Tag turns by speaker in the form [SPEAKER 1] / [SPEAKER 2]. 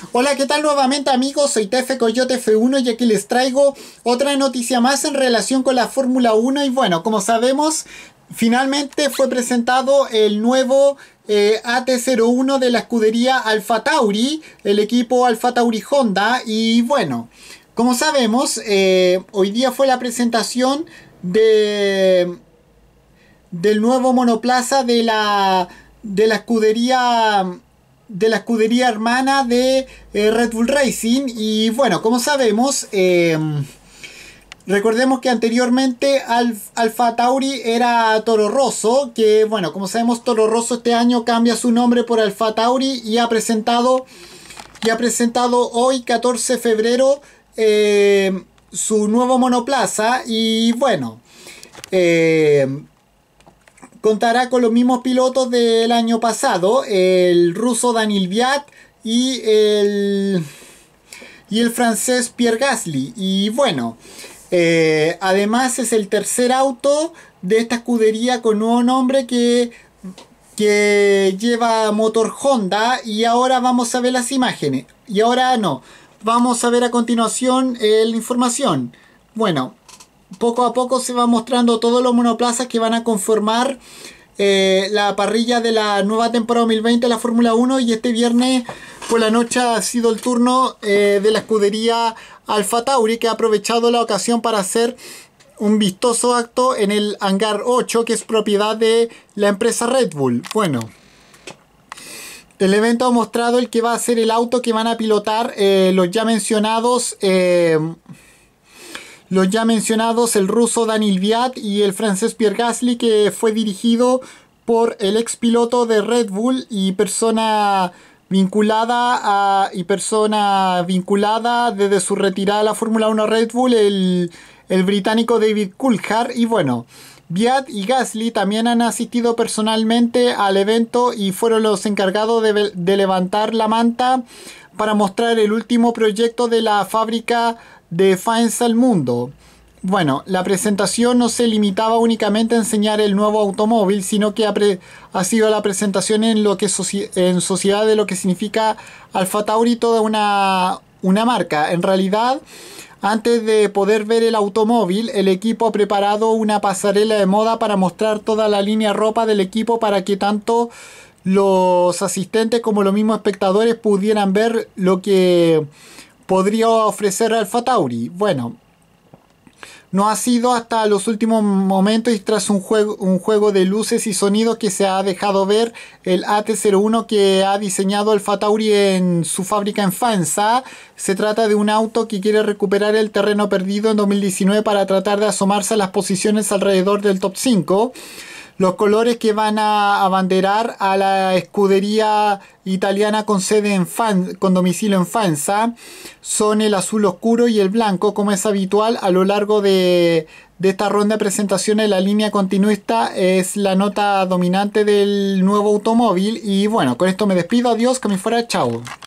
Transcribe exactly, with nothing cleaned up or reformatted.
[SPEAKER 1] Hola, ¿qué tal nuevamente amigos? Soy T F Coyote F uno y aquí les traigo otra noticia más en relación con la Fórmula uno. Y bueno, como sabemos, finalmente fue presentado el nuevo eh, A T cero uno de la escudería AlphaTauri, el equipo AlphaTauri Honda. Y bueno, como sabemos, eh, hoy día fue la presentación de, del nuevo monoplaza de la, de la escudería... de la escudería hermana de eh, Red Bull Racing. Y bueno, como sabemos, eh, recordemos que anteriormente Alf, AlphaTauri era Toro Rosso, que bueno, como sabemos, Toro Rosso este año cambia su nombre por AlphaTauri y ha presentado y ha presentado hoy catorce de febrero eh, su nuevo monoplaza. Y bueno, eh, contará con los mismos pilotos del año pasado, el ruso Daniil Kvyat y el, y el francés Pierre Gasly. Y bueno, eh, además es el tercer auto de esta escudería con nuevo nombre que, que lleva motor Honda. Y ahora vamos a ver las imágenes. Y ahora no, vamos a ver a continuación eh, la información. Bueno, poco a poco se va mostrando todos los monoplazas que van a conformar eh, la parrilla de la nueva temporada dos mil veinte de la Fórmula uno. Y este viernes por la noche ha sido el turno eh, de la escudería AlphaTauri, que ha aprovechado la ocasión para hacer un vistoso acto en el hangar ocho, que es propiedad de la empresa Red Bull. Bueno, el evento ha mostrado el que va a ser el auto que van a pilotar eh, los ya mencionados eh, Los ya mencionados, el ruso Daniil Kvyat y el francés Pierre Gasly, que fue dirigido por el ex piloto de Red Bull y persona vinculada a, y persona vinculada desde su retirada a la Fórmula uno Red Bull, el, el británico David Coulthard. Y bueno, Kvyat y Gasly también han asistido personalmente al evento y fueron los encargados de, de levantar la manta para mostrar el último proyecto de la fábrica de Faenza al mundo. Bueno, la presentación no se limitaba únicamente a enseñar el nuevo automóvil, sino que ha, pre ha sido la presentación en lo que soci en sociedad de lo que significa AlphaTauri, toda una, una marca. En realidad, antes de poder ver el automóvil, el equipo ha preparado una pasarela de moda para mostrar toda la línea ropa del equipo para que tanto los asistentes como los mismos espectadores pudieran ver lo que podría ofrecer AlphaTauri. Bueno, no ha sido hasta los últimos momentos y tras un juego, un juego de luces y sonidos que se ha dejado ver el A T cero uno que ha diseñado AlphaTauri en su fábrica en Faenza. Se trata de un auto que quiere recuperar el terreno perdido en dos mil diecinueve para tratar de asomarse a las posiciones alrededor del top cinco. Los colores que van a abanderar a la escudería italiana con sede en Fan, con domicilio en Faenza son el azul oscuro y el blanco, como es habitual a lo largo de, de esta ronda de presentaciones. La línea continuista es la nota dominante del nuevo automóvil. Y bueno, con esto me despido. Adiós, que me fuera, chao.